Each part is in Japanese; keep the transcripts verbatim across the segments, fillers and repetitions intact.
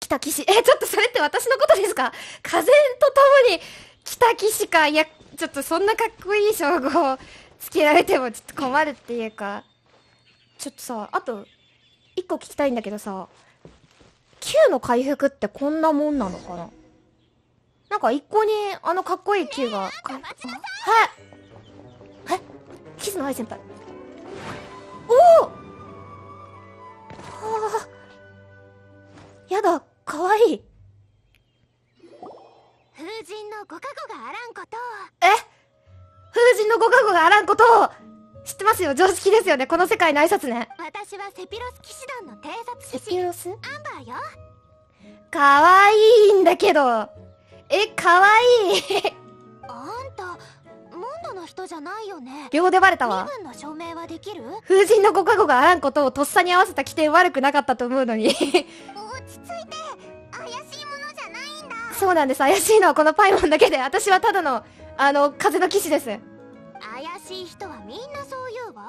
来た騎士。え、ちょっとそれって私のことですか？風とともに来た騎士か。いや、ちょっとそんなかっこいい称号をつけられてもちょっと困るっていうか。ちょっとさ、あと、一個聞きたいんだけどさ、Q の回復ってこんなもんなのかな？なんか一個にあのかっこいい Q が、はい。え？キスの愛先輩。おお！はあ。やだ、かわいい。 風神のご加護があらんことを。 え？風神のご加護があらんことを知ってますよ。常識ですよね。この世界の挨拶ね。 私はセピロス騎士団の偵察セ士ピロス？ アンバーよ。 かわいいんだけど。え、かわいい。 あんたモンドの人じゃないよね。 秒でバレたわ。 身分の証明はできる？ 風神のご加護があらんことをとっさに合わせた起点悪くなかったと思うのに。 落ち着いて。怪しいものじゃないんだ。 そうなんです。怪しいのはこのパイモンだけで、私はただの、あの、風の騎士です。 怪しい人はみんなそう言うわ。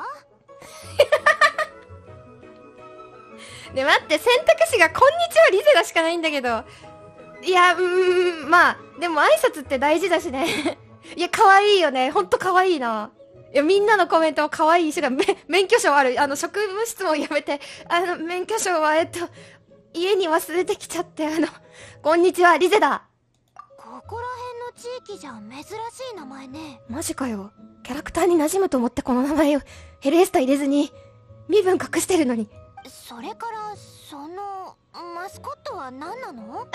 ね、待って、選択肢がこんにちはリゼだしかないんだけど。いや、うーん、まあ、でも挨拶って大事だしね。いや、可愛いよね。ほんと可愛いな。いや、みんなのコメントも可愛いし、め免許証ある。あの、職務質問やめて、あの、免許証は、えっと、家に忘れてきちゃって、あの、こんにちは、リゼだ。 ここら辺の地域じゃ珍しい名前ね。 マジかよ。キャラクターに馴染むと思ってこの名前をヘルエスタ入れずに、身分隠してるのに。 それから、その、マスコットは何なの？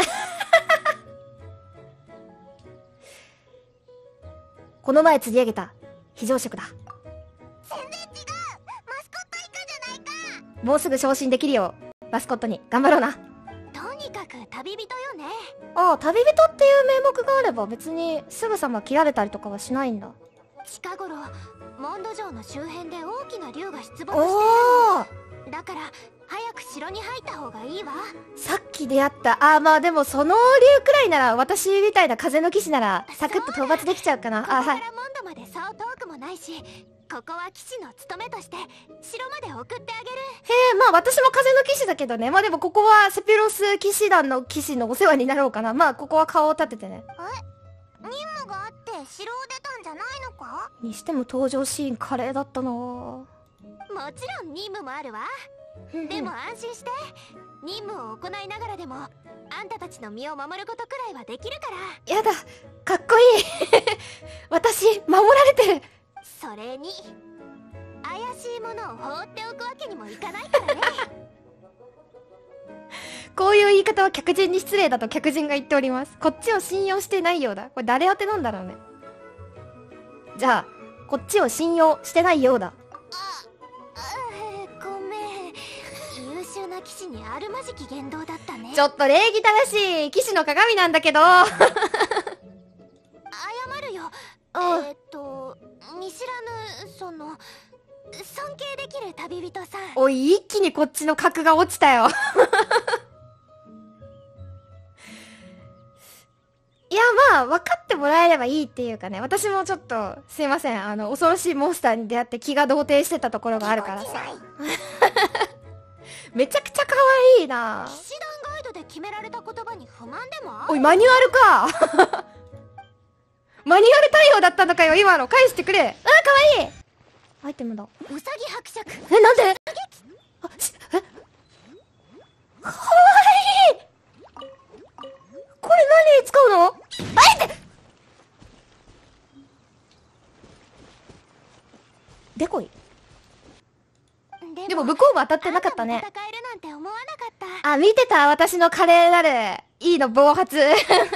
この前釣り上げた非常食だ。 全然違う。マスコットイカじゃないか。 もうすぐ昇進できるよ。マスコットに頑張ろうな。 とにかく旅人よね。 ああ、旅人っていう名目があれば別にすぐさま切られたりとかはしないんだ。 近頃モンド城の周辺で大きな竜が出没しているおの。 お、 だから早く城に入った方がいいわ。 さっき出会った。ああ、まあでもその竜くらいなら、私みたいな風の騎士ならサクッと討伐できちゃうかな。あ、はい。 ここからモンドまでそう遠くもないし、ここは騎士の務めとして城まで送ってあげる。 へえ、まあ私も風の騎士だけどね。まあでもここはセピロス騎士団の騎士のお世話になろうかな。まあここは顔を立ててね。 え、任務があって城を出たんじゃないのか？ にしても登場シーン華麗だったなぁ。 もちろん任務もあるわ。でも安心して、任務を行いながらでもあんたたちの身を守ることくらいはできるから。 やだ、かっこいい。私守られてる。 それに怪しいものを放っておくわけにもいかないからね。 こういう言い方は客人に失礼だと客人が言っております。こっちを信用してないようだ。これ誰宛てなんだろうね。じゃあこっちを信用してないようだ。 ごめん、優秀な騎士にあるまじき言動だったね。 ちょっと礼儀正しい騎士の鏡なんだけど。 謝るよ。えあー、っと見知らぬその尊敬できる旅人さん。 おい、一気にこっちの格が落ちたよ。いや、まあ分かってもらえればいいっていうかね。私もちょっとすいません、あの恐ろしいモンスターに出会って気が動転してたところがあるからさ。めちゃくちゃ可愛いな。 騎士団ガイドで決められた言葉に不満でもある？ おい、マニュアルか。マニュアル対応だったのかよ、今の。返してくれ。あー、可愛い。アイテムだ。 ウサギ伯爵。 え、なんで？あ、し、え、かわいい。これ何に使うの？あいって。でこい。でも向こうも当たってなかったね。 戦えるなんて思わなかった。 あ、見てた、私の華麗なる、いいの暴発。 支援ありがと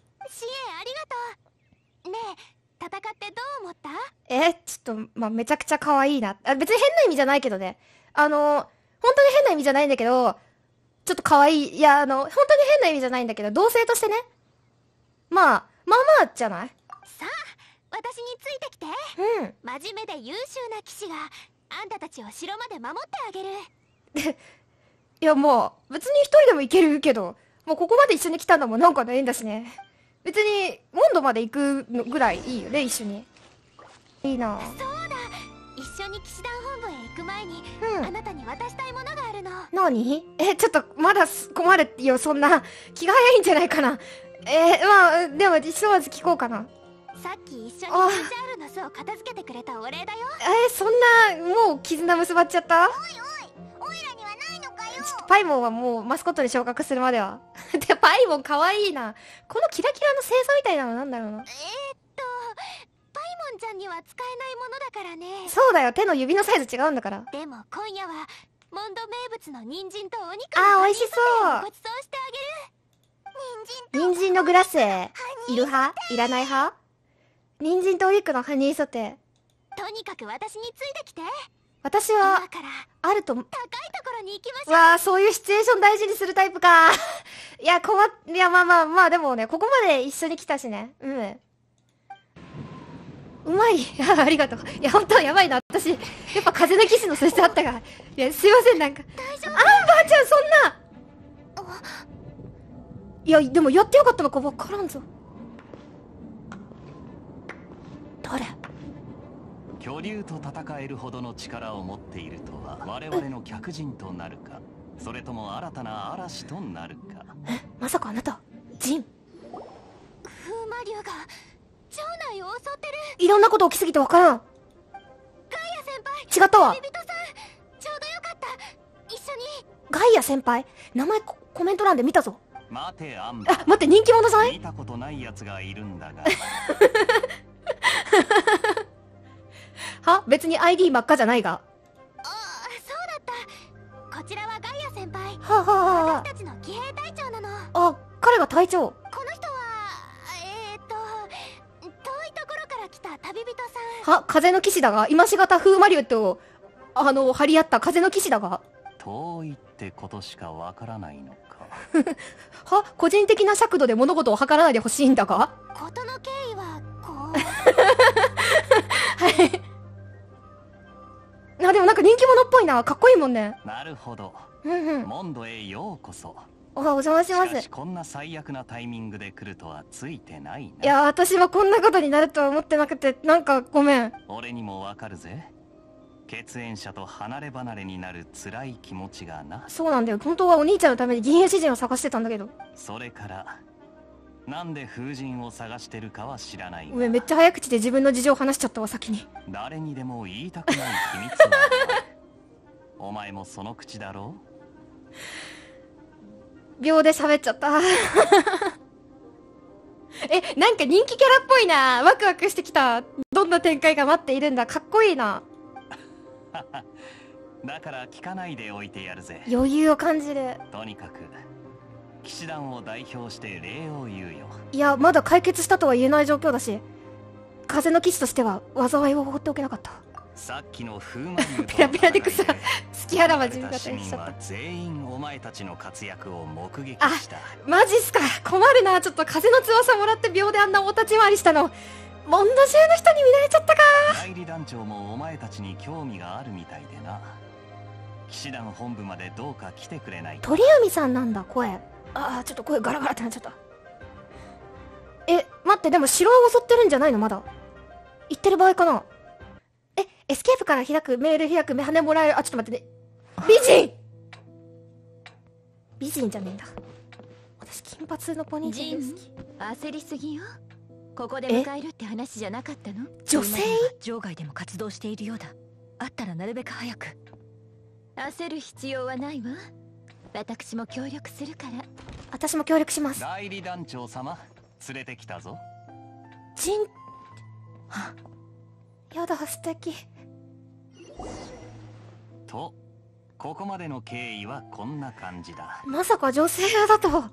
う。ねえ、戦ってどう思った？ え、ちょっと、まあ、めちゃくちゃ可愛いな。あ、別に変な意味じゃないけどね。あの、本当に変な意味じゃないんだけど、ちょっと可愛い。いや、あの、本当に変な意味じゃないんだけど、同性としてね。まあ、まあまあじゃない？ さあ、私についてきて。 うん。 真面目で優秀な騎士があんたたちを城まで守ってあげる。 いや、もう、別に一人でも行けるけど、もうここまで一緒に来たのもなんかの縁だしね。別に、モンドまで行くのぐらいいいよね、一緒に。いいなぁ。 そうだ、一緒に騎士団本部へ行く前に、 うんあなたに渡したいものがあるの。 何？え、ちょっと、まだす困るよ、そんな。気が早いんじゃないかな。えー、まあ、でも、ひとまず聞こうかな。 さっき一緒にブーチャールの巣を片付けてくれたお礼だよ。 えー、そんな、もう絆結ばっちゃった？ おいおい、オイラにはないのかよ。 ちょっとパイモンはもうマスコットに昇格するまでは。で、パイモンかわいいな。このキラキラの星座みたいなのなんだろうな。 えー、っとパイモンちゃんには使えないものだからね。 そうだよ、手の指のサイズ違うんだから。 でも今夜はモンド名物の人参とお肉あー、 の美味しそう。 ごちそうしてあげる。 人参のグラッセいる派？いらない派？人参とお肉のハニーソテー。 とにかく私についてきて。 私は今からあると。 高いところに行きましょう。 わあ、そういうシチュエーション大事にするタイプか。いや、困っ、いや、まあまあまあ、でもね、ここまで一緒に来たしね。うん。うまい。いや、ありがとう。いや、ほんとやばいな。私、やっぱ風の騎士の素質あったから。いや、すいません、なんか。 大丈夫？ アンバーちゃん、そんな。いや、でもやってよかったのかわからんぞ。誰？ 巨竜と戦えるほどの力を持っているとは我々の客人となるか、それとも新たな嵐となるか。 え、まさかあなたジン？ 風魔竜が城内を襲ってる。 いろんなこと起きすぎてわからん。 ガイア先輩、 違ったわ。 旅人さん、ちょうどよかった。一緒に。 ガイア先輩、名前ココメント欄で見たぞ。 待てアンバー、 あ、待って、人気者さん？ 見たことない奴がいるんだが。 は？別に アイディー 真っ赤じゃないが。 ああ、そうだった。こちらはガイア先輩。 はあ、はあは私たちの騎兵隊長なの。 あ、あ、彼が隊長。 この人はえー、っと遠いところから来た旅人さん。 は、風の騎士だが、今しがた風魔竜と、あの、張り合った風の騎士だが。 遠いってことしかわからないのか。 は、個人的な尺度で物事を測らないでほしいんだが。 事の経緯はこう。 はい。あ、でもなんか人気者っぽいな。かっこいいもんね。 なるほど。 うんうん。 モンドへようこそ。 お、お邪魔しましかしす。 こんな最悪なタイミングで来るとはついてないな。 いや、私はこんなことになるとは思ってなくて、なんかごめん。 俺にもわかるぜ。血縁者と離れ離れになる辛い気持ちがな。 そうなんだよ。本当はお兄ちゃんのために銀融詩人を探してたんだけど。 それからなんで風神を探してるかは知らないが、 ごめん、めっちゃ早口で自分の事情を話しちゃったわ、先に。 誰にでも言いたくない秘密はある。お前もその口だろう。秒で喋っちゃった。え、なんか人気キャラっぽいな。ワクワクしてきた。どんな展開が待っているんだ。かっこいいな。 だから聞かないでおいてやるぜ。 余裕を感じる。 とにかく騎士団を代表して礼を言うよ。 いや、まだ解決したとは言えない状況だし、風の騎士としては災いを放っておけなかった。 さっきの風魔竜とペラペラで草好きあらば自分が市民は全員お前たちの活躍を目撃した。 マジっすか。困るな。ちょっと風の翼もらって秒であんなお立ち回りしたの、モンド中の人に見られちゃったか。 代理団長もお前たちに興味があるみたいでな。騎士団本部までどうか来てくれないか。 鳥海さんなんだ、声。ああ、ちょっと声ガラガラってなっちゃった。え、待って、でも城を襲ってるんじゃないの？まだ行ってる場合かな。え、エスケープから開く、メール開く、目羽もらえる。あ、ちょっと待ってね。美人美人じゃねえんだ。私金髪のポニーテール好き。 焦りすぎよ。ここで迎えるって話じゃなかったの？ 女性？ 場外でも活動しているようだ。あったらなるべく早く。焦る必要はないわ。私も協力するから。 私も協力します。 代理団長様、連れてきたぞ。 ジン、はやだ、素敵。 と、ここまでの経緯はこんな感じだ。 まさか女性だと。えー、やだ、か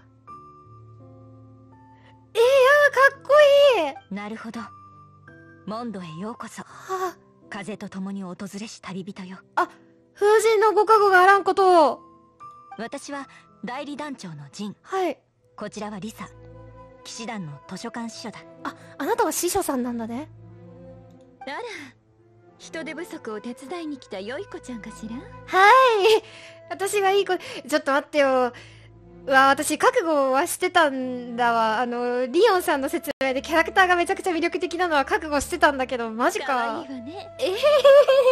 っこいい。 なるほど。モンドへようこそ。 はあ、 風と共に訪れし旅人よ。 あ、風神のご加護があらんことを。 私は代理団長のジン。 はい。 こちらはリサ、騎士団の図書館司書だ。 あ、あなたは司書さんなんだね。 あら、人手不足を手伝いに来たよい子ちゃんかしら。 はい。私がいい子。ちょっと待ってよ。うわ、私覚悟はしてたんだわ。あの、リオンさんの説明でキャラクターがめちゃくちゃ魅力的なのは覚悟してたんだけど、マジか。 可愛いわね。 ええー、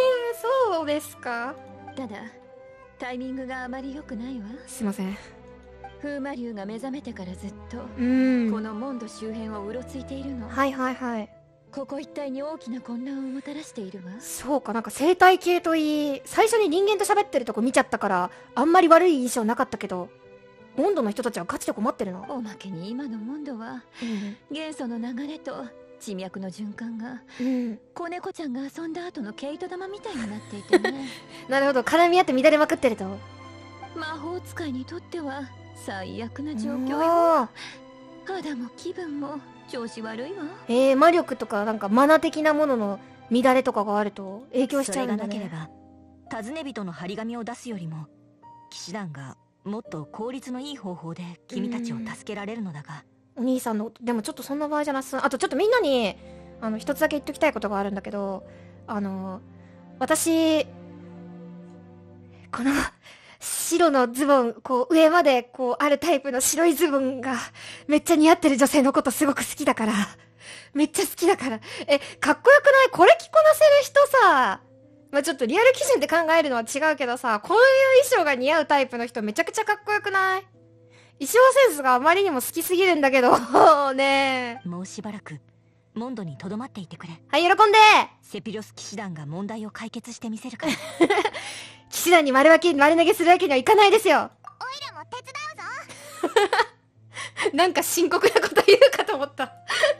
そうですか。 ただタイミングがあまり良くないわ。 すいません。 風魔竜が目覚めてからずっとうん。 このモンド周辺をうろついているの。 はいはいはい。 ここ一帯に大きな混乱をもたらしているわ。 そうか、なんか生態系といい、最初に人間と喋ってるとこ見ちゃったから、あんまり悪い印象なかったけど、モンドの人たちはガチで困ってるな。 おまけに今のモンドはうん。 元素の流れと地脈の循環がうん。 子猫ちゃんが遊んだ後の毛糸玉みたいになっていてね。 なるほど、絡み合って乱れまくってると。 魔法使いにとっては最悪な状況よ。 よ。 肌も気分も調子悪いわ。 えー、魔力とかなんかマナ的なものの乱れとかがあると影響しちゃうんだね。 それがなければ尋ね人の張り紙を出すよりも騎士団がもっと効率のいい方法で君たちを助けられるのだが、 お兄さんの、でもちょっとそんな場合じゃなさそう。あとちょっとみんなに、あの、一つだけ言っときたいことがあるんだけど、あの、私、この、白のズボン、こう、上まで、こう、あるタイプの白いズボンが、めっちゃ似合ってる女性のことすごく好きだから。めっちゃ好きだから。え、かっこよくない？これ着こなせる人さ、まあ、ちょっとリアル基準で考えるのは違うけどさ、こういう衣装が似合うタイプの人めちゃくちゃかっこよくない？衣装センスがあまりにも好きすぎるんだけど、ねえ。 もうしばらくモンドに留まっていてくれ。 はい、喜んで。 セピロス騎士団が問題を解決してみせるから。 騎士団に丸分け、丸投げするわけにはいかないですよ。 オイラも手伝うぞ。 なんか深刻なこと言うかと思った。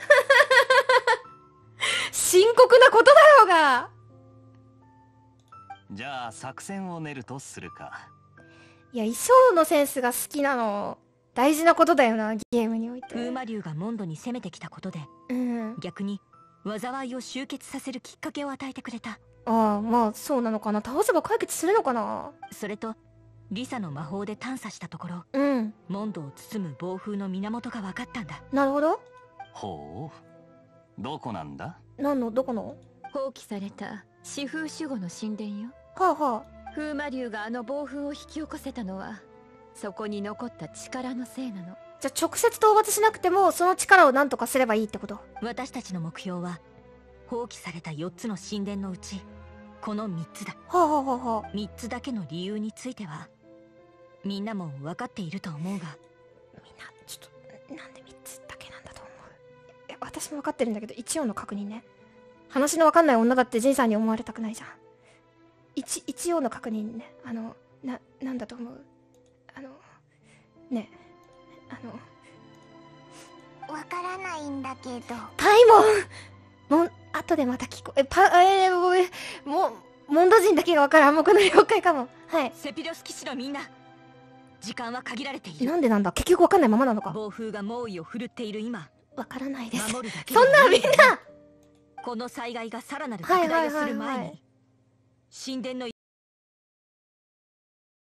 深刻なことだろうが。 じゃあ作戦を練るとするか。 いや、衣装のセンスが好きなの大事なことだよな、ゲームにおいて。 風魔竜がモンドに攻めてきたことでうん。 逆に災いを終結させるきっかけを与えてくれた。 ああ、まあそうなのかな。倒せば解決するのかな。 それとリサの魔法で探査したところ、 うん。 モンドを包む暴風の源が分かったんだ。 なるほど。 ほう、どこなんだ？ 何の、どこの？ 放棄された四風守護の神殿よ。 はあはあ。 風魔竜があの暴風を引き起こせたのはそこに残った力のせいなの。 じゃあ直接討伐しなくてもその力を何とかすればいいってこと？ 私たちの目標は放棄されたよっつの神殿のうちこのみっつだ。 はあはあはあはあ。 みっつだけの理由についてはみんなも分かっていると思うが。 みんな、ちょっと、なんでみっつだけなんだと思う？いや、私も分かってるんだけど、一応の確認ね。話の分かんない女だってジンさんに思われたくないじゃん。一、一応の確認ね。あの、な、なんだと思う？あの、ね、あの、 わからないんだけど。 パイモンもん、後でまた聞こえ、パ、えー、ごめん、も、モンド人だけが分かる暗黙の了解かも。はい。 セピロス騎士のみんな、時間は限られている。 なんでなんだ？結局分かんないままなのか。 暴風が猛威を振るっている今、 わからないです。 守るだけそんなみんなこの災害がさらなる拡大をする前に、 はいはいはいはい神殿の